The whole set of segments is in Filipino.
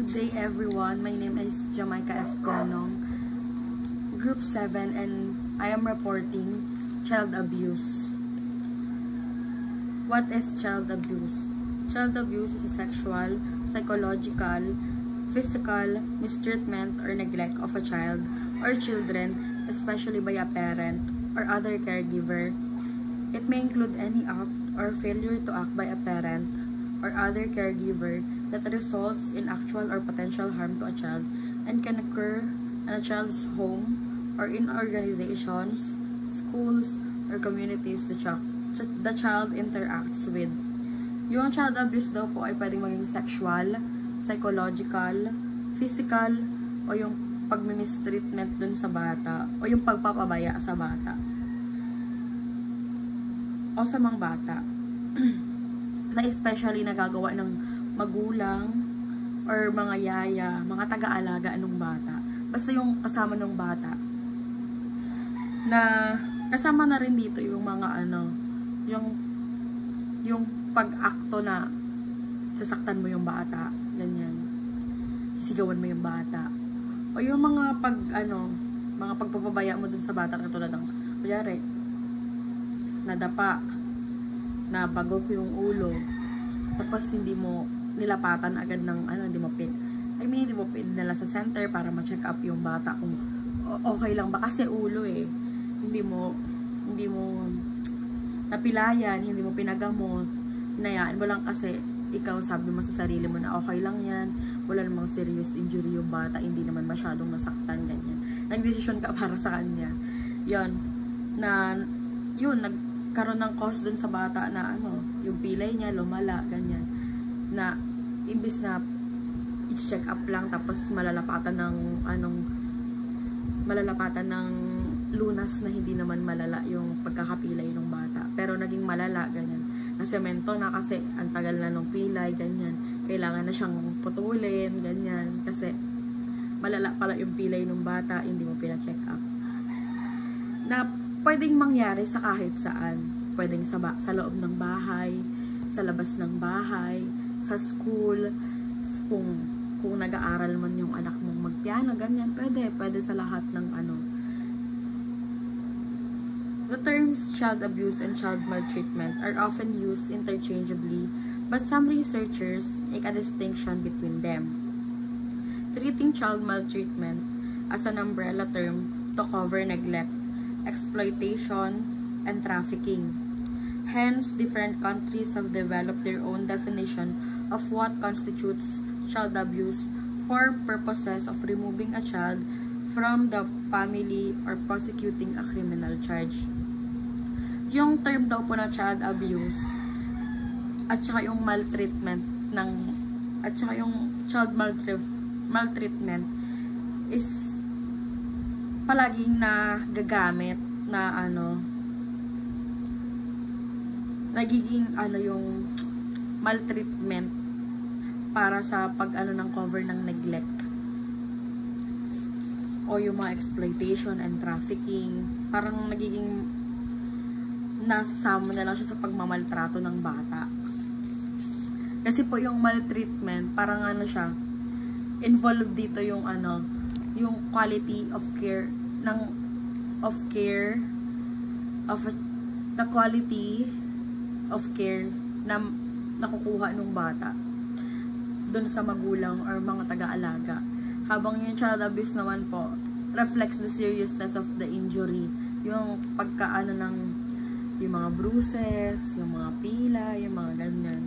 Good day everyone, my name is Jamaica F. Gonong, Group 7, and I am reporting child abuse. What is child abuse? Child abuse is a sexual, psychological, physical mistreatment or neglect of a child or children, especially by a parent or other caregiver. It may include any act or failure to act by a parent or other caregiver that results in actual or potential harm to a child and can occur in a child's home or in organizations, schools, or communities the child interacts with. Yung child abuse daw po ay pwedeng maging sexual, psychological, physical, o yung pag-mistreatment dun sa bata, o yung pagpapabaya sa bata, o sa mga bata. Na especially nagagawa ng magulang or mga yaya, mga taga-alaga ng bata. Basta yung kasama ng bata. Na kasama na rin dito yung mga yung pag-akto na sasaktan mo yung bata, ganyan. Sisigawan mo yung bata. O yung mga mga pagpapabaya mo dun sa bata, katulad ng kunyari, nadapa, nabagok yung ulo, tapos hindi mo nilapatan agad ng hindi mo pinala sa center para ma-check up yung bata kung okay lang ba, kasi ulo hindi mo napilayan, hindi mo pinagamot, hinayaan mo lang kasi ikaw sabi mo sa sarili mo na okay lang yan, wala namang serious injury yung bata, hindi naman masyadong nasaktan, ganyan. Nagdesisyon ka para sa kanya. Nagkaroon ng cause dun sa bata na yung pilay niya lumala, ganyan. Na imbis na i-check up lang tapos malalapatan ng lunas na hindi naman malala yung pagkakapilay ng bata, pero naging malala, ganyan. Nasemento na kasi ang tagal na ng pilay, ganyan. Kailangan na siyang putulin, ganyan, kasi malala pala yung pilay ng bata, hindi mo pina-check up. Na pwedeng mangyari sa kahit saan. Pwedeng sa loob ng bahay, sa labas ng bahay, sa school, kung nag-aaral man yung anak mong magpiano, ganyan, pwede sa lahat ng The terms child abuse and child maltreatment are often used interchangeably, but some researchers make a distinction between them, treating child maltreatment as an umbrella term to cover neglect, exploitation, and trafficking. Hence, different countries have developed their own definition of what constitutes child abuse for purposes of removing a child from the family or prosecuting a criminal charge. Yung term daw po na child abuse at saka yung maltreatment at saka yung child maltreatment is palaging nagagamit na nagiging yung maltreatment para sa ng cover ng neglect o yung mga exploitation and trafficking, parang nagiging nasasama na lang siya sa pagmamaltrato ng bata. Kasi po yung maltreatment, parang siya, involved dito yung yung quality of care the quality of care na nakukuha ng bata dun sa magulang or mga taga-alaga. Habang yung child abuse naman po reflects the seriousness of the injury, yung yung mga bruises, yung mga pila, yung mga ganyan.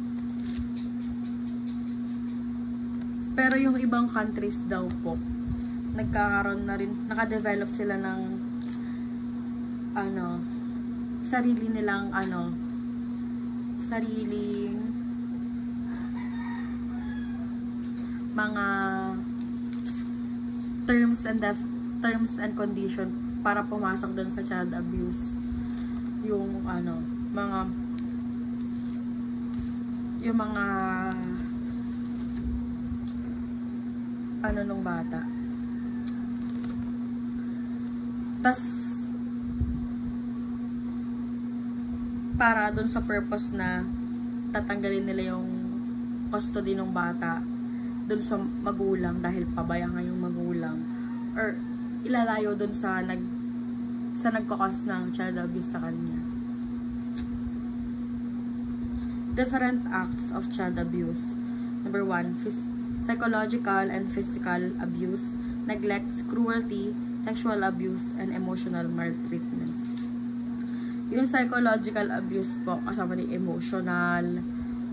Pero yung ibang countries daw po, nagkakaroon na rin, nakadevelop sila ng sarili nilang sariling mga terms and condition para pumasok doon sa child abuse. Yung mga nung bata. Tas para dun sa purpose na tatanggalin nila yung custody ng bata, dun sa magulang dahil pabaya nga yung magulang, or ilalayo dun sa nagkakos ng child abuse sa kanya. Different acts of child abuse. Number 1, psychological and physical abuse, neglect, cruelty, sexual abuse, and emotional maltreatment. Yung psychological abuse po, kasama ni emotional,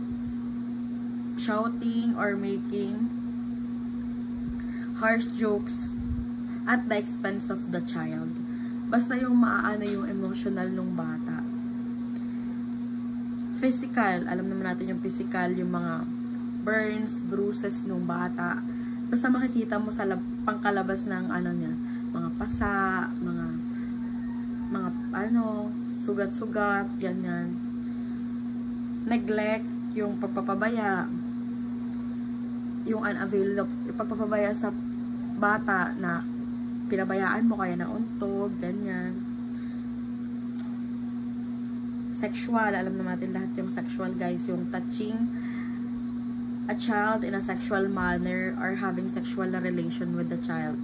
shouting or making harsh jokes at the expense of the child. Basta yung maaano yung emotional nung bata. Physical, alam naman natin yung physical, yung mga burns, bruises nung bata. Basta makikita mo sa pangkalabas ng ano niya, mga pasa, mga sugat-sugat, ganyan. Neglect, yung pagpapabaya, yung unavailable, yung pagpapabaya sa bata na pinabayaan mo kaya nauntog, ganyan. Sexual, alam na natin lahat yung sexual, guys, yung touching a child in a sexual manner or having sexual relation with the child.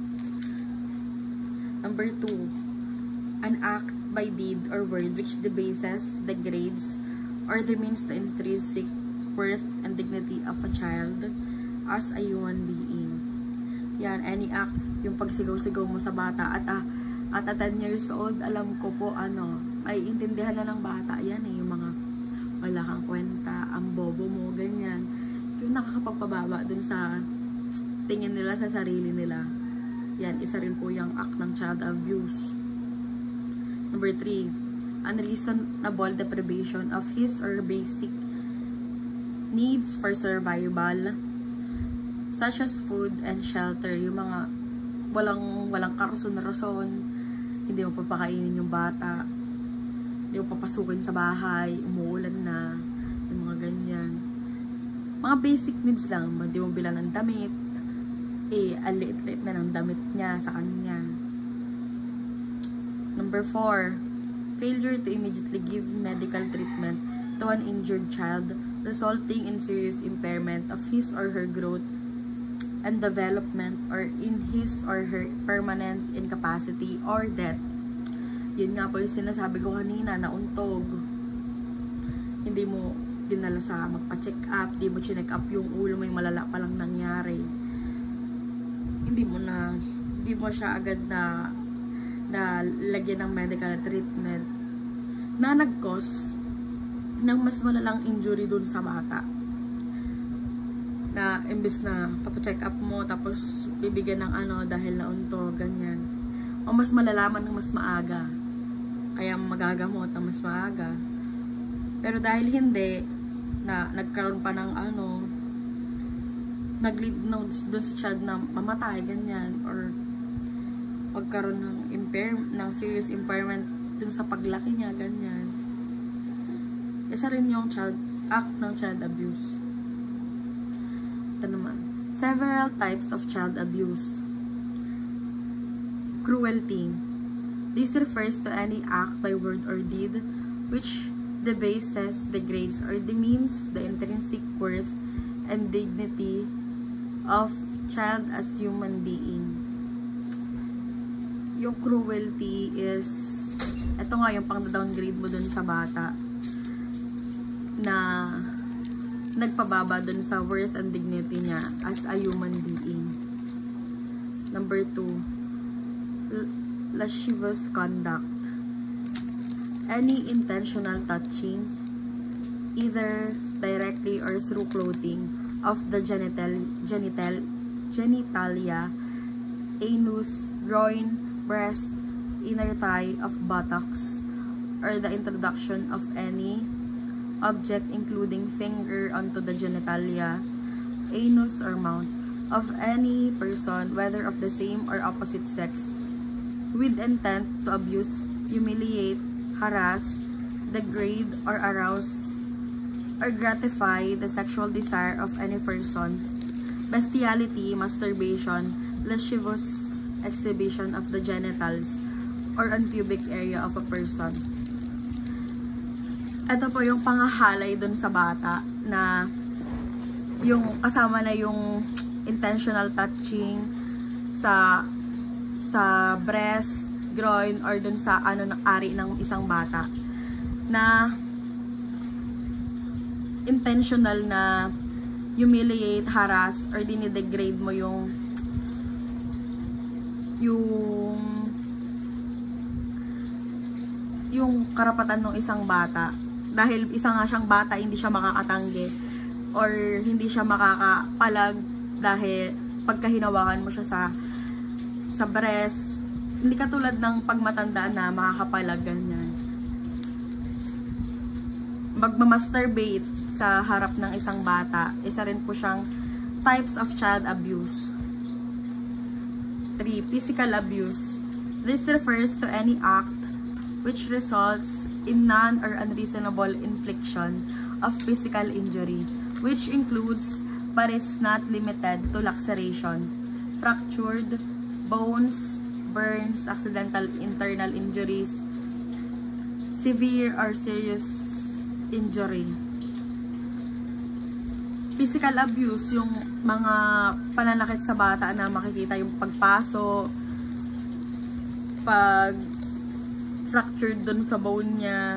Number 2, an act by deed or word which debases, degrades, or demeans the intrinsic worth and dignity of a child as a human being. Yan, any act, yung pagsigaw-sigaw mo sa bata at 10 years old, alam ko po ay intindihan na ng bata yan yung mga wala kang kwenta, ang bobo mo, ganyan. Yung nakakapagpababa dun sa tingin nila sa sarili nila. Yan, isa rin po yung act ng child abuse. Number 3, unreasonable deprivation of his or basic needs for survival, such as food and shelter. Yung mga walang karason-rason, hindi mo papakainin yung bata, hindi mo papasukin sa bahay, umuulan na, yung mga ganyan. Mga basic needs lang, hindi mo bilang ng damit, ang liit-liit na ng damit niya sa kanya. Number 4, failure to immediately give medical treatment to an injured child, resulting in serious impairment of his or her growth and development, or in his or her permanent incapacity or death. Yun nga po yung sinasabi ko kanina, nauntog. Hindi mo dinala sa magpa-check up, hindi mo chinek up yung ulo, may malala pa lang nangyari. Hindi mo siya agad na lagyan ng medical treatment na nag-cause ng mas malalang injury dun sa bata, na imbis na papacheck up mo tapos bibigyan ng dahil nauntog, ganyan, o mas malalaman ng mas maaga, kaya magagamot ng mas maaga. Pero dahil hindi na nagkaroon pa ng nag-lead notes dun sa child na mamatay, ganyan, or pagkaroon ng serious impairment dun sa paglaki niya, ganyan. Isa rin yung act ng child abuse. Ito naman, several types of child abuse. Cruelty. This refers to any act by word or deed which debases, degrades, or demeans the intrinsic worth and dignity of child as human being. Yung cruelty is, ito nga yung pang-downgrade mo dun sa bata, na nagpababa dun sa worth and dignity niya as a human being. Number 2, lascivious conduct. Any intentional touching, either directly or through clothing, of the genitalia, anus, groin, breast, inner thigh, of buttocks, or the introduction of any object including finger onto the genitalia, anus, or mouth of any person, whether of the same or opposite sex, with intent to abuse, humiliate, harass, degrade, or arouse, or gratify the sexual desire of any person, bestiality, masturbation, lascivious exhibition of the genitals, or unpubic area of a person. Ito po yung pangahalay dun sa bata na yung kasama na yung intentional touching sa breast, groin, or dun sa ano ng ari ng isang bata, na intentional na humiliate, harass, or dinidegrade mo yung karapatan ng isang bata. Dahil isa nga siyang bata, hindi siya makakatanggi or hindi siya makakapalag dahil pagkahinawakan mo siya sa breast. Hindi katulad ng pagmatanda na makakapalag, ganyan. Magmamasturbate sa harap ng isang bata, isa rin po siyang types of child abuse. 3. Physical abuse. This refers to any act which results in none or unreasonable infliction of physical injury, which includes, but is not limited to, laceration, fractured bones, burns, accidental internal injuries, severe or serious injury. Physical abuse, yung mga pananakit sa bata na makikita yung pagpaso, pag fractured dun sa bone niya,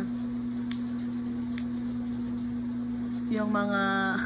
yung mga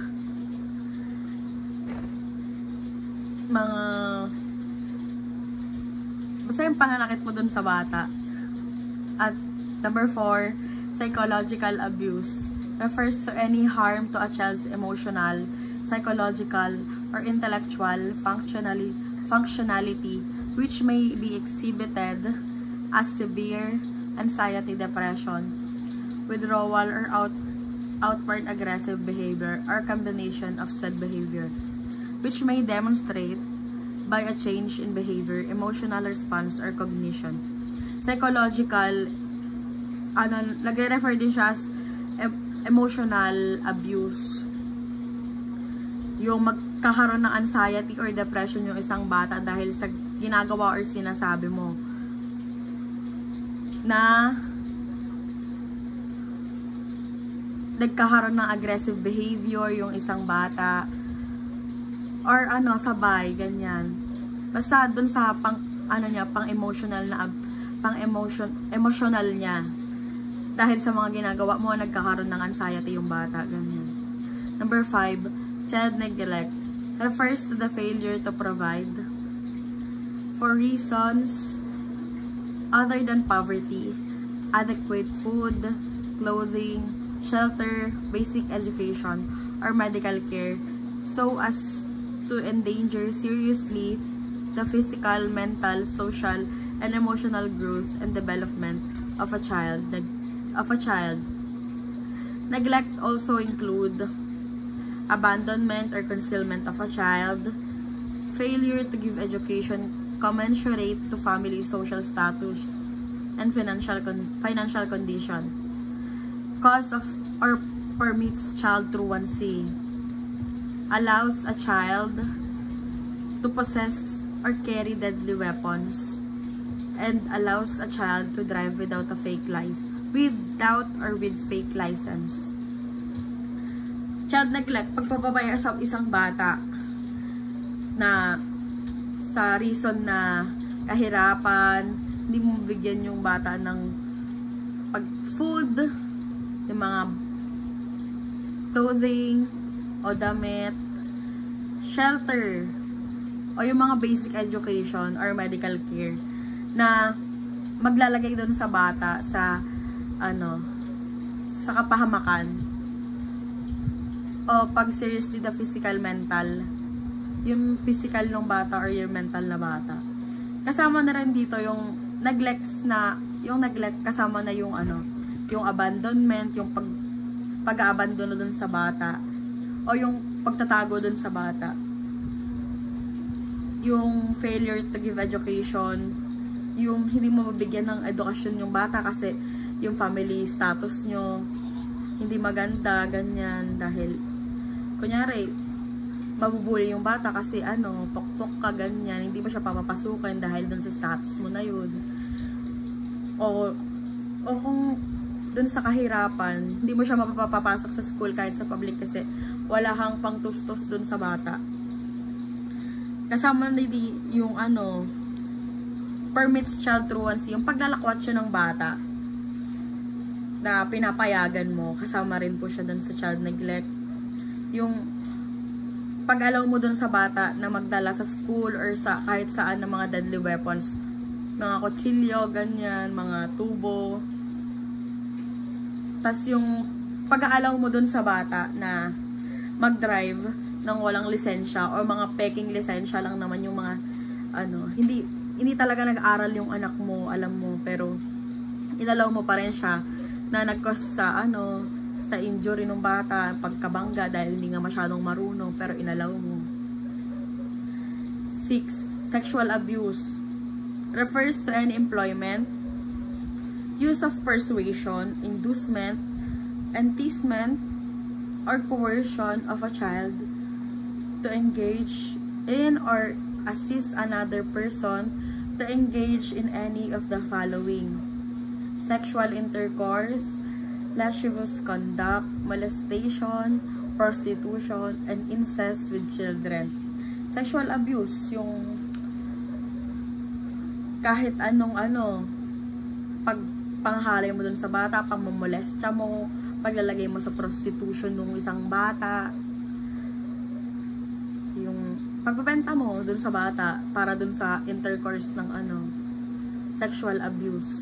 basta yung pananakit mo dun sa bata. At number 4, psychological abuse refers to any harm to a child's emotional, psychological, or intellectual functionality which may be exhibited as severe anxiety, depression, withdrawal, or outward aggressive behavior, or combination of said behavior, which may demonstrate by a change in behavior, emotional response, or cognition. Psychological, nagre-refer din siya as emotional abuse. Yung magkakaroon ng anxiety or depression yung isang bata dahil sa ginagawa or sinasabi mo, na nagkakaroon ng aggressive behavior yung isang bata, or sabay, ganyan. Basta dun sa emotional niya. Dahil sa mga ginagawa mo, nagkakaroon ng anxiety yung bata, ganyan. Number 5, child neglect refers to the failure to provide, for reasons other than poverty, adequate food, clothing, shelter, basic education, or medical care, so as to endanger seriously the physical, mental, social, and emotional growth and development of a child. Neglect also include abandonment or concealment of a child, failure to give education commensurate to family social status and financial condition, cause of or permits child truancy, allows a child to possess or carry deadly weapons, and allows a child to drive without fake license. Child neglect, pagpapabaya sa isang bata na sa reason na kahirapan, hindi mo bigyan yung bata ng food, yung mga clothing o damit, shelter, o yung mga basic education or medical care na maglalagay doon sa bata sa sa kapahamakan, o pag seriously the physical, mental, yung physical ng bata or yung mental na bata. Kasama na rin dito yung neglect, kasama na yung yung abandonment, yung pag-aabandono dun sa bata, o yung pagtatago dun sa bata, yung failure to give education, yung hindi mo mabigyan ng edukasyon yung bata kasi yung family status nyo hindi maganda, ganyan, dahil kunyari mabubuli yung bata kasi pokpok ka, ganyan, hindi mo siya papapasukin dahil dun sa status mo na yun, o kung dun sa kahirapan, hindi mo siya mapapapasok sa school kahit sa public kasi wala kang pangtustos dun sa bata. Kasama na yung permits child truancy, yung paglalakwat siya ng bata na pinapayagan mo, kasama rin po siya dun sa child neglect. Yung pag-allow mo dun sa bata na magdala sa school or sa kahit saan ng mga deadly weapons, mga kutsilyo, ganyan, mga tubo. Tas yung pag-allow mo dun sa bata na mag-drive ng walang lisensya or mga peking lisensya lang naman yung mga hindi talaga nag-aral yung anak mo, alam mo, pero inalaw mo pa rin siya na nag-cause sa injury ng bata, pagkabangga dahil hindi nga masyadong marunong, pero inalaw mo. 6. Sexual abuse refers to any employment, use of persuasion, inducement, enticement, or coercion of a child to engage in or assist another person to engage in any of the following: sexual intercourse, lascivious conduct, molestation, prostitution, and incest with children. Sexual abuse, yung kahit anong pagpanghalay mo dun sa bata, pangmomolestya mo, paglalagay mo sa prostitution ng isang bata, yung pagbebenta mo dun sa bata para dun sa intercourse ng sexual abuse.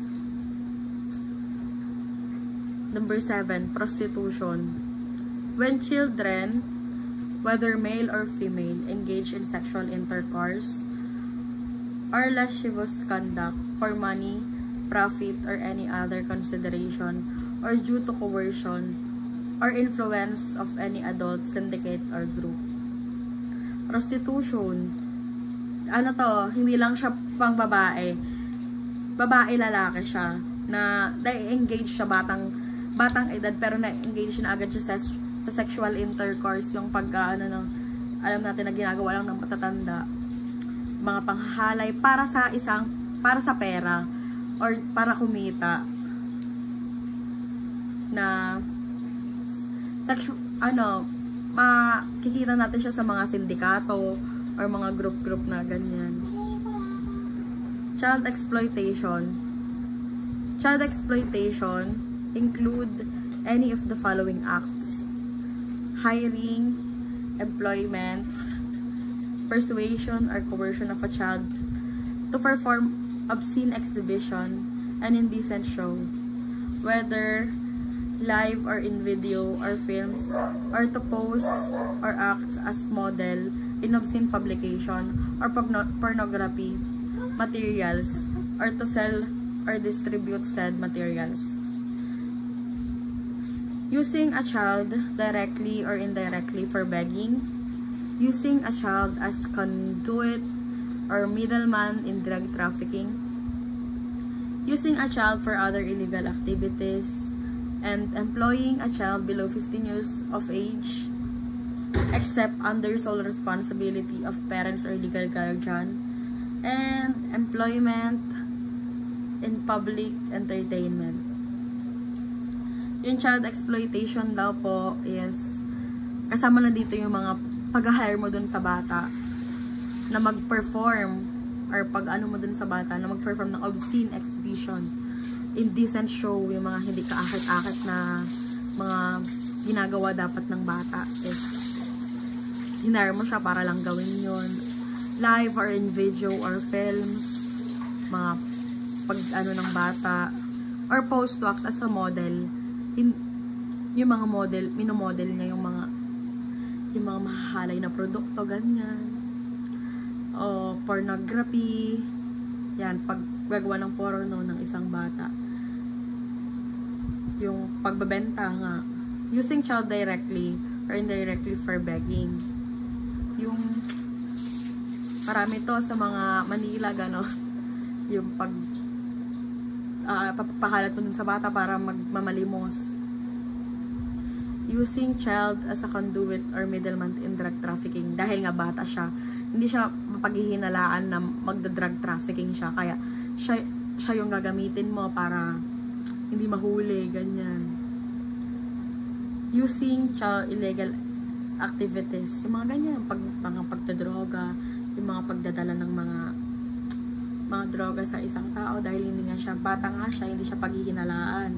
Number 7, prostitution. When children, whether male or female, engage in sexual intercourse or lascivious conduct for money, profit, or any other consideration, or due to coercion or influence of any adult, syndicate, or group. Prostitution, hindi lang siya pang babae. Lalaki siya, na na-engage siya batang edad, pero na-engage na agad siya sa sexual intercourse, yung alam natin na ginagawa lang ng matatanda, mga panghahalay para sa pera or para kumita, na makikita natin siya sa mga sindikato or mga group na ganyan. Child exploitation. Child exploitation include any of the following acts: hiring, employment, persuasion or coercion of a child to perform obscene exhibition and indecent show, whether live or in video or films, or to pose or act as model in obscene publication or pornography materials, or to sell or distribute said materials. Using a child directly or indirectly for begging, using a child as conduit or middleman in drug trafficking, using a child for other illegal activities, and employing a child below 15 years of age, except under sole responsibility of parents or legal guardian, and employment in public entertainment. Yung child exploitation daw po is kasama na dito yung mga pag-hire mo dun sa bata na mag-perform or pag-ano mo dun sa bata na mag-perform ng obscene exhibition, indecent show, yung mga hindi kaakit-akit na mga ginagawa dapat ng bata is hinire mo siya para lang gawin yun, live or in video or films, mga pag-ano ng bata, or post to act as a model. Yung mga model, minomodel niya yung mga mahahalay na produkto, ganyan. O pornography, yan, paggagawa ng porno ng isang bata. Yung pagbebenta nga, using child directly or indirectly for begging. Yung marami to sa mga Manila, gano'n. Yung papakalat mo dun sa bata para magmamalimos. Using child as a conduit or middleman in drug trafficking. Dahil nga bata siya, hindi siya mapaghihinalaan na magda-drug trafficking siya. Kaya siya yung gagamitin mo para hindi mahuli, ganyan. Using child activities. Yung mga ganyan, mga pagdadroga, yung mga pagdadala ng mga droga sa isang tao dahil hindi nga siya, bata nga siya, hindi siya paghihinalaan.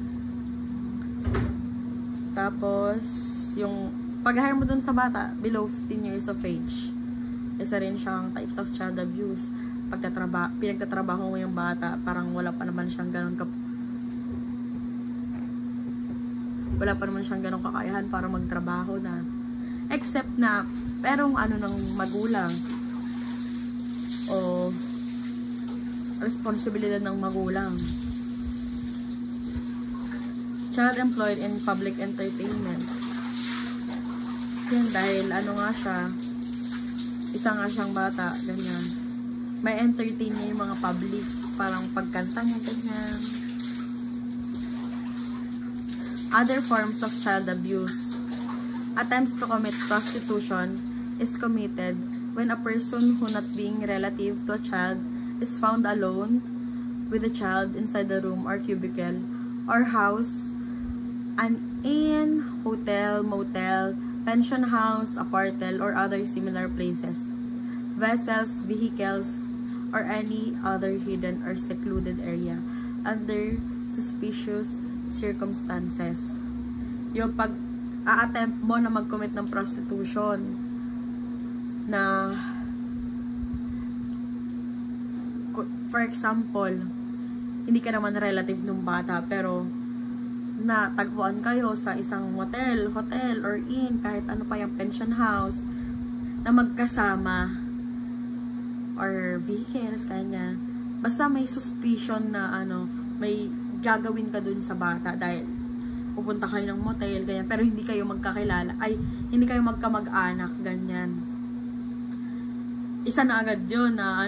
Tapos, yung pag-hire mo dun sa bata, below 15 years of age, isa rin siyang types of child abuse. Pinagtatrabaho mo yung bata, parang wala pa naman siyang ganun kakayahan para magtrabaho na. Except na, perong ano ng magulang o responsibilidad ng magulang. Child employed in public entertainment. Yan, dahil ano nga siya, isa nga siyang bata, ganyan. May entertain niya yung mga public, parang pagkanta niya, ganyan. Other forms of child abuse. Attempts to commit prostitution is committed when a person who not being relative to a child is found alone with the child inside the room or cubicle or house, an inn, hotel, motel, pension house, apartment, or other similar places, vessels, vehicles, or any other hidden or secluded area under suspicious circumstances. Yung pag-a-attempt mo na mag-commit ng prostitution na, for example, hindi ka naman relative ng bata pero natagpuan kayo sa isang motel, hotel, or inn, kahit ano pa yung pension house, na magkasama, or vehicles, kanya. Basta may suspicion na may gagawin ka dun sa bata dahil pupunta kayo ng motel, ganyan, pero hindi kayo magkakilala, hindi kayo magkamag-anak, ganyan. Isa na agad yun na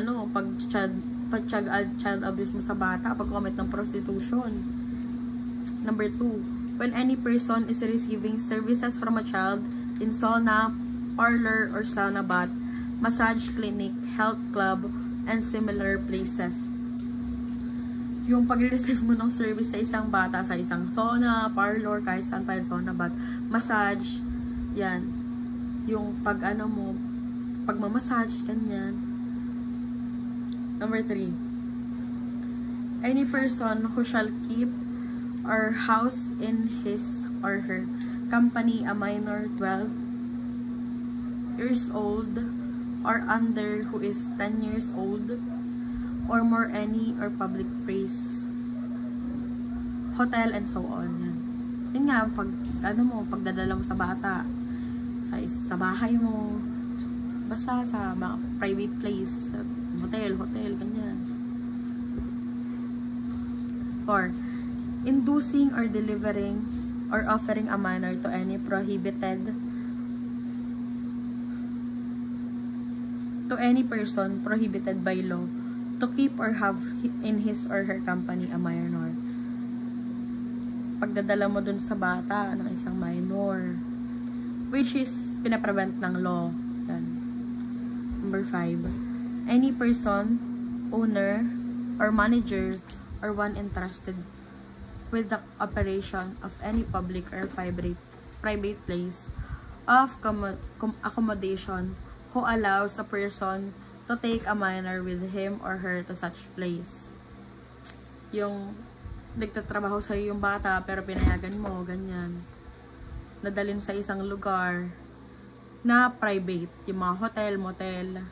child abuse mo sa bata, pag-commit ng prostitution. Number 2, when any person is receiving services from a child in sauna, parlor, or sauna bath, massage clinic, health club, and similar places. Yung pag-receive mo ng service sa isang bata, sa isang sauna, parlor, kahit saan pa yung sauna bath, massage, yan. Yung pagmamassage, ganyan. Number 3, any person who shall keep or house in his or her company a minor 12 years old or under who is 10 years old or more any or public place, hotel, and so on. Yan. Yun nga, pagdadala mo sa bata, sa bahay mo, basta sa mga private place, hotel, ganyan. 4, inducing or delivering or offering a minor to any person prohibited by law to keep or have in his or her company a minor. Pagdadala mo dun sa bata ng isang minor, which is pinaprevent ng law. Yan. Number 5, any person, owner, or manager, or one entrusted with the operation of any public or private place of accommodation who allows a person to take a minor with him or her to such place. Yung nagtatrabaho sa'yo yung bata pero pinayagan mo, ganyan. Nadalhin sa isang lugar na private, yung mga hotel, motel.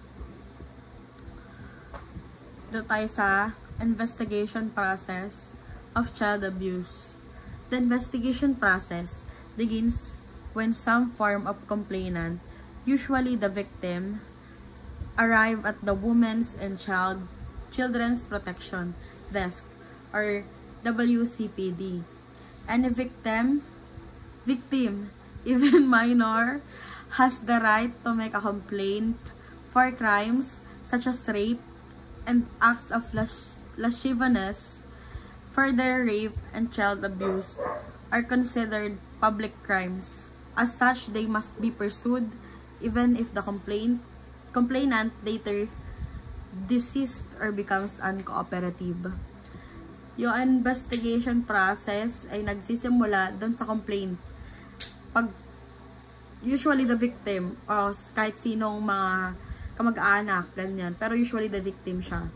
Dito tayo sa investigation process of child abuse. The investigation process begins when some form of complainant, usually the victim, arrive at the Women's and Children's Protection Desk or WCPD. Any victim, even minor, has the right to make a complaint for crimes such as rape and acts of lasciviousness. Further, rape and child abuse are considered public crimes. As such, they must be pursued even if the complainant later deceased or becomes uncooperative. Yung investigation process ay nagsisimula doon sa complaint. Pag usually the victim, o kahit sinong mga kamag-anak, ganyan. Pero usually the victim siya.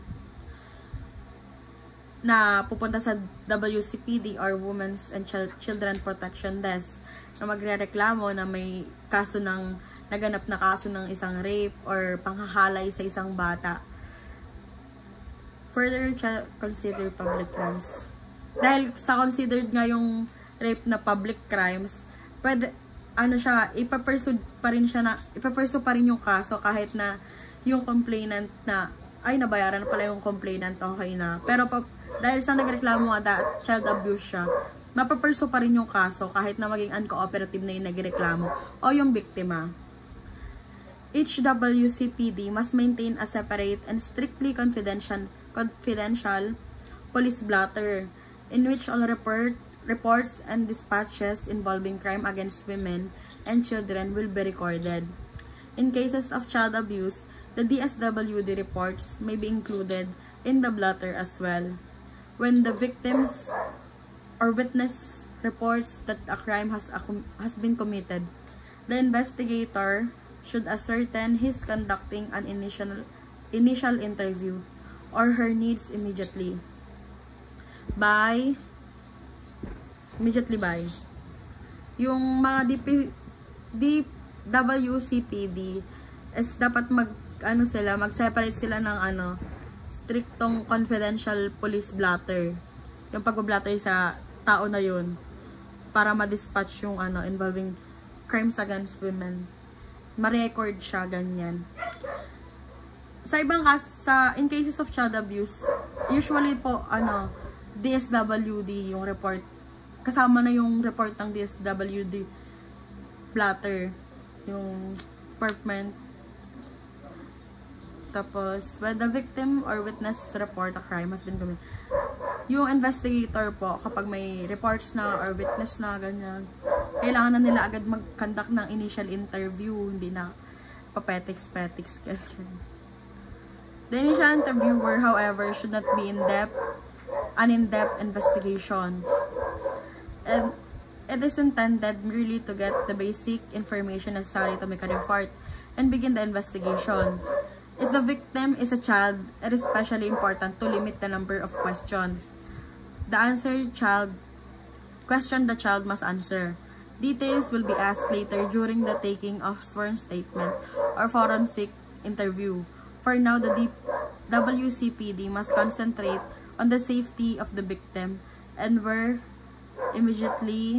Na pupunta sa WCPD or Women's and Children Protection Desk na magrereklamo na may kaso ng naganap na kaso ng isang rape or panghahalay sa isang bata. Further, consider public crimes. Dahil sa considered nga yung rape na public crimes, pwede, ano siya, ipapursue pa rin yung kaso kahit na yung complainant na, ay, nabayaran pala yung complainant, okay na. Pero dahil sa nagreklamo nga child abuse siya, mapapursue pa rin yung kaso kahit na maging uncooperative na yung nagreklamo o yung biktima. Each WCPD must maintain a separate and strictly confidential police blotter in which all reports and dispatches involving crime against women and children will be recorded. In cases of child abuse, the DSWD reports may be included in the blotter as well. When the victims or witness reports that a crime has been committed, the investigator should ascertain he's conducting an initial interview or her needs immediately by yung mga WCPD is dapat mag-separate sila ng striktong confidential police blotter, yung pag-blatter sa tao na yun para ma-dispatch yung involving crimes against women, ma-record siya, ganyan. Sa ibang in cases of child abuse, usually po DSWD yung report, kasama na yung report ng DSWD blotter, yung department. Tapos, when the victim or witness report a crime has been committed, yung investigator po, kapag may reports na or witness na, ganyan, kailangan na nila agad mag-conduct ng initial interview, hindi na papetiks-petiks, ganyan. The initial interviewer, however, should not be an in-depth investigation. And it is intended merely to get the basic information necessary to make a report and begin the investigation. If the victim is a child, it is especially important to limit the number of questions. The question the child must answer. Details will be asked later during the taking of sworn statement or forensic interview. For now, the WCPD must concentrate on the safety of the victim and where immediate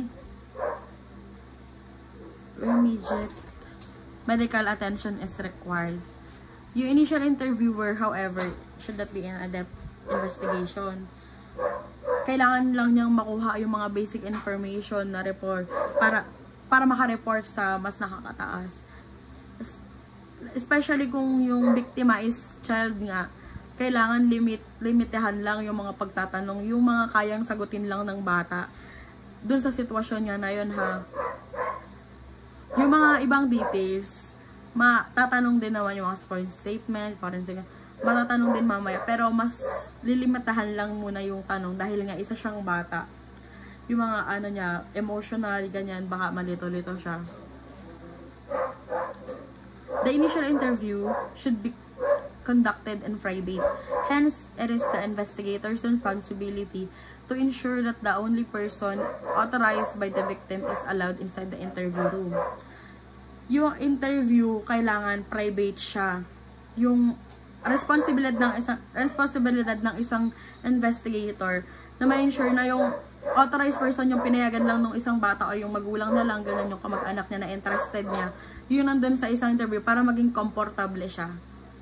medical attention is required. Yung initial interviewer, however, should not be an in-depth investigation. Kailangan lang niyang makuha yung mga basic information na report para maka-report sa mas nakakataas. Especially kung yung biktima is child nga, kailangan limitahan lang yung mga pagtatanong, yung mga kayang sagutin lang ng bata dun sa sitwasyon niya na yun, ha. Yung mga ibang details, matatanong din naman yung mga sworn statement, forensic, matatanong din mamaya, pero mas lilimitahan lang muna yung tanong dahil nga isa siyang bata. Yung mga niya, emotional, ganyan, baka malito-lito siya. The initial interview should be conducted in private. Hence, it is the investigator's responsibility to ensure that the only person authorized by the victim is allowed inside the interview room. Yung interview, kailangan private siya. Yung responsibilidad ng isang investigator na ma-ensure na yung authorized person yung pinayagan lang ng isang bata o yung magulang na lang, ganyan yung kamag-anak niya na interested niya, yun nandun sa isang interview para maging komportable siya.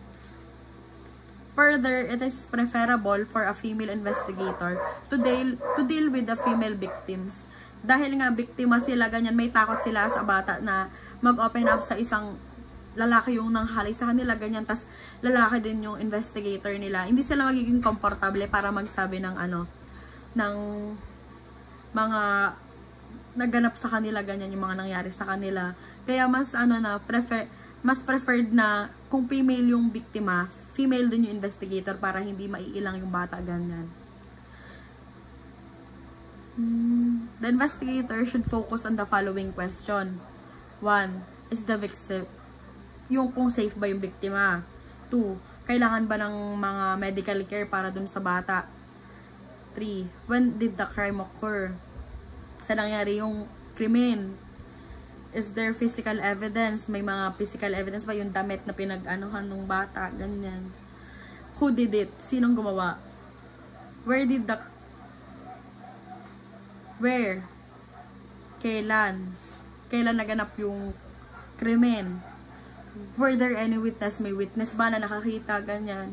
Further, it is preferable for a female investigator to deal with the female victims. Dahil nga biktima sila, ganyan, may takot sila sa bata na mag-open up sa isang lalaki yung nanghalay sa kanila, ganyan, tas lalaki din yung investigator nila. Hindi sila magiging komportable para magsabi ng ng mga naganap sa kanila, ganyan, yung mga nangyari sa kanila. Kaya mas mas preferred na kung female yung biktima, female din yung investigator para hindi maiilang yung bata, ganyan. The investigator should focus on the following question. 1. is the victim, yung kung safe ba yung biktima. 2, kailangan ba ng mga medical care para dun sa bata. 3, when did the crime occur? Saan nangyari yung krimen? Is there physical evidence? May mga physical evidence ba yung damit na pinag-anuhan ng bata? Ganyan. Who did it? Sinong gumawa? Where? Kailan? Kailan naganap yung krimen? Were there any witness? May witness ba na nakakita? Ganyan.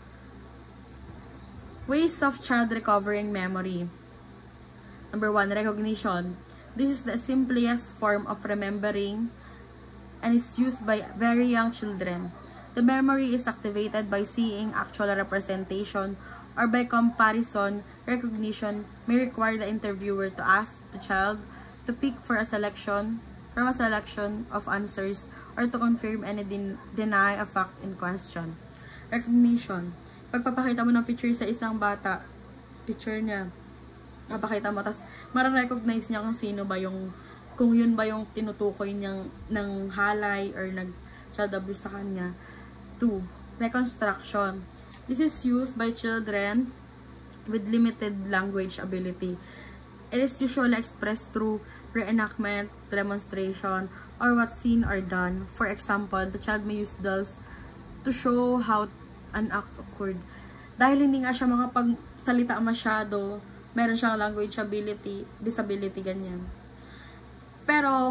Ways of child recovering memory. Number 1, recognition. This is the simplest form of remembering and is used by very young children. The memory is activated by seeing actual representation or by comparison. Recognition may require the interviewer to ask the child to pick from a selection of answers or to confirm and deny a fact in question. Recognition. Pagpapakita mo ng picture sa isang bata, picture niya, papakita mo, tapos mara-recognize niya kung sino ba yung, kung yun ba yung tinutukoy niyang ng halay or nag-child abuse sa kanya. 2, reconstruction. This is used by children with limited language ability. It is usually expressed through reenactment, demonstration, or what's seen or done. For example, the child may use dolls to show how an act occurred. Dahil hindi nga siya makapagsalita masyado, meron siyang language disability, ganyan. Pero,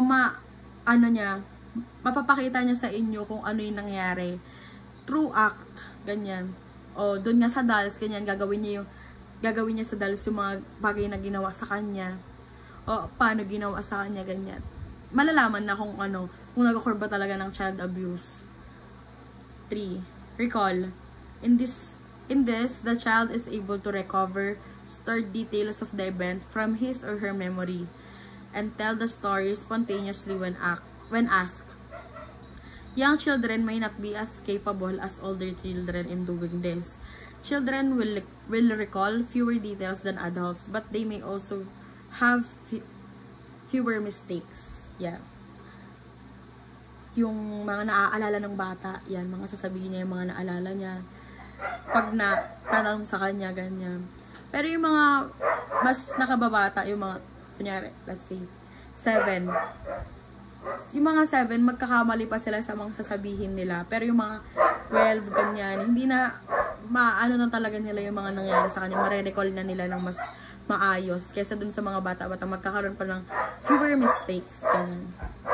mapapakita niya sa inyo kung ano yung nangyari. True act, ganyan. O, doon nga sa dolls, ganyan, gagawin niya sa dolls yung mga bagay na ginawa sa kanya. O, paano ginawa sa kanya, ganyan. Malalaman na kung nag-occur ba talaga ng child abuse. 3, recall. In this, the child is able to recover stored details of the event from his or her memory and tell the story spontaneously when asked. Young children may not be as capable as older children in doing this. Children will recall fewer details than adults, but they may also have fewer mistakes. Yeah. Yung mga naaalala ng bata, yan, mga sasabihin niya yung mga naalala niya. Pag natanong sa kanya, ganyan. Pero yung mga mas nakababata, yung mga, kunyari, let's say, 7. Yung mga 7, magkakamali pa sila sa mga sasabihin nila. Pero yung mga 12, ganyan, hindi na, maano na talaga nila yung mga nangyari sa kanya. Mare-recall na nila ng mas maayos. Kesa dun sa mga bata-bata, magkakaroon pa ng fewer mistakes. Ganyan.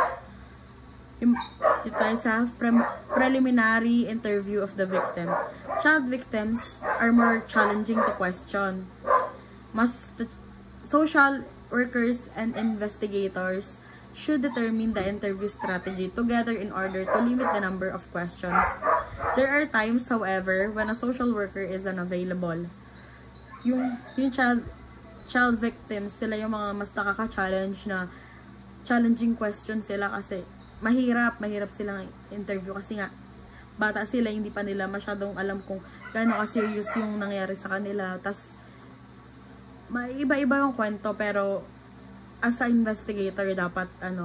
Dito tayo sa preliminary interview of the victim. Child victims are more challenging to question. The social workers and investigators should determine the interview strategy together in order to limit the number of questions. There are times, however, when a social worker is unavailable. Yung child victims, sila yung mga mas nakaka-challenge na challenging questions sila kasi mahirap silang interview kasi nga bata sila, hindi pa nila masyadong alam kung gaano ka-serious yung nangyari sa kanila. Tas iba-iba yung kwento, pero as a investigator dapat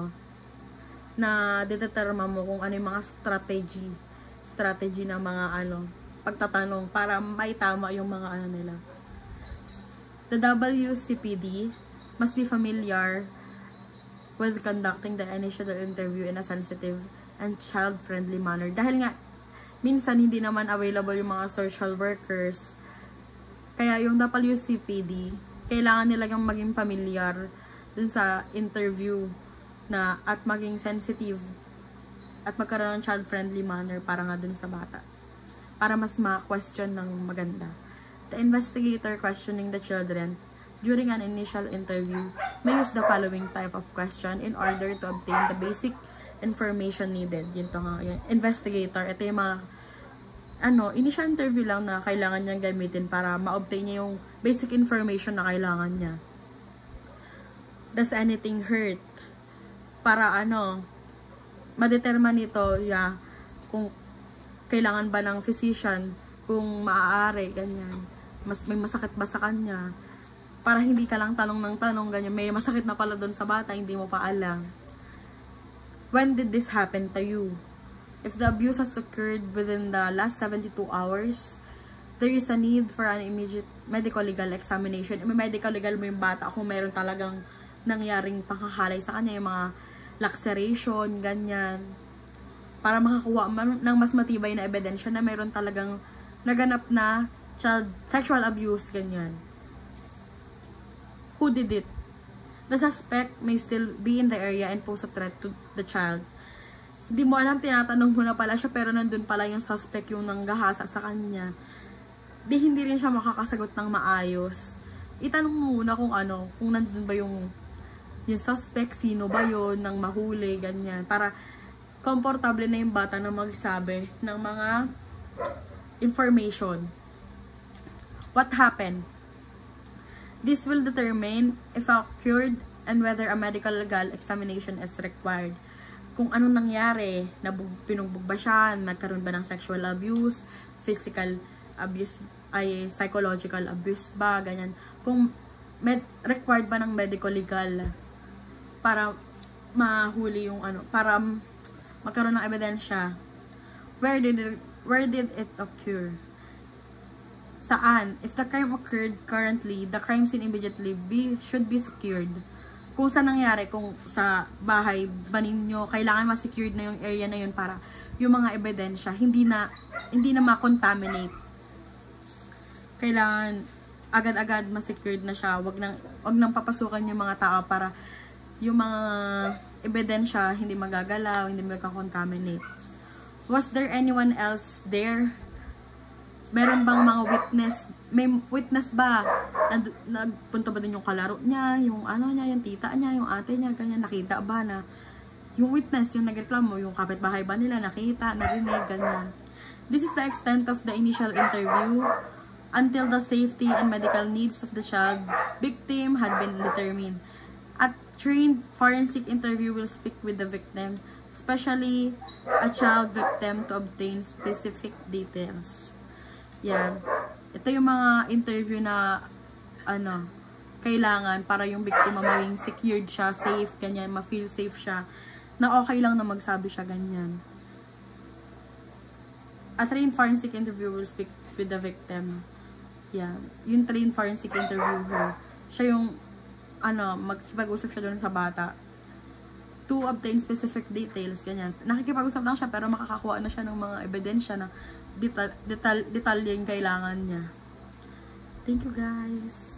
na determine mo kung ano yung mga strategy na mga pagtatanong para maitama yung mga nila. The WCPD must be familiar with conducting the initial interview in a sensitive and child-friendly manner. Dahil nga, minsan hindi naman available yung mga social workers. Kaya yung WCPD, kailangan nilang maging familiar dun sa interview at maging sensitive at magkaroon ng child-friendly manner para nga dun sa bata. Para mas ma-question ng maganda. The investigator questioning the children during an initial interview may use the following type of question in order to obtain the basic information needed. Yun to nga, yung investigator. Ito yung mga initial interview lang na kailangan niyang gamitin para ma-obtain niya yung basic information na kailangan niya. Does anything hurt? Para ma-determine ito, kung kailangan ba ng physician, kung maaari, ganyan. May masakit ba sa kanya? Para hindi ka lang tanong ng tanong, ganyan. May masakit na pala doon sa bata, hindi mo pa alam. when did this happen to you? If the abuse has occurred within the last 72 hours, there is a need for an immediate medical legal examination. Medical legal mo yung bata kung meron talagang nangyaring panghahalay sa kanya, yung mga laceration, ganyan. Para makakuha ng mas matibay na ebidensya na meron talagang naganap na child sexual abuse, ganyan. Who did it? The suspect may still be in the area and pose a threat to the child. Hindi mo alam, tinatanong mo na pala siya, pero nandun pala yung suspect yung nanggahasa sa kanya. Hindi rin siya makakasagot ng maayos. Itanong mo muna kung kung nandun ba yung suspect, sino ba yun, nang mahuli, ganyan. Para komportable na yung bata na magsabi ng mga information. What happened? This will determine if occurred and whether a medical legal examination is required. Kung anong nangyari, pinugbog ba siya, nagkaroon ba ng sexual abuse, physical abuse, psychological abuse ba, ganyan. Kung required ba ng medical legal para mahuli yung para magkaroon ng ebidensya. Where did it occur? Saan? If the crime occurred currently, the crime scene immediately should be secured. Kung saan nangyari, kung sa bahay ba ninyo, kailangan ma-secured na yung area na yun para yung mga ebidensya hindi na ma-contaminate. Kailangan agad-agad ma-secured na siya. Wag nang papasukan yung mga tao para yung mga ebidensya hindi magagalaw, hindi magka-contaminate. Was there anyone else there? Meron bang mga witness? May witness ba? Nagpunta ba din yung kalaro niya, yung niya, yung tita niya, yung ate niya, ganyan, nakita ba na yung witness, yung nagreklamo, yung kapitbahay ba nila, nakita, narinig, ganyan. This is the extent of the initial interview until the safety and medical needs of the child victim had been determined. A trained forensic interview will speak with the victim, especially a child victim, to obtain specific details. Yan. Ito yung mga interview na kailangan para yung biktima maging secured siya, safe, ganyan, ma-feel safe siya, na okay lang na magsabi siya, ganyan. A trained forensic interview will speak with the victim. Yan. Yung trained forensic interviewer, siya yung makikipag-usap siya doon sa bata to obtain specific details, ganyan. Nakikipag-usap lang siya pero makakakuha na siya ng mga ebidensya na detalye yung kailangan niya. Thank you guys!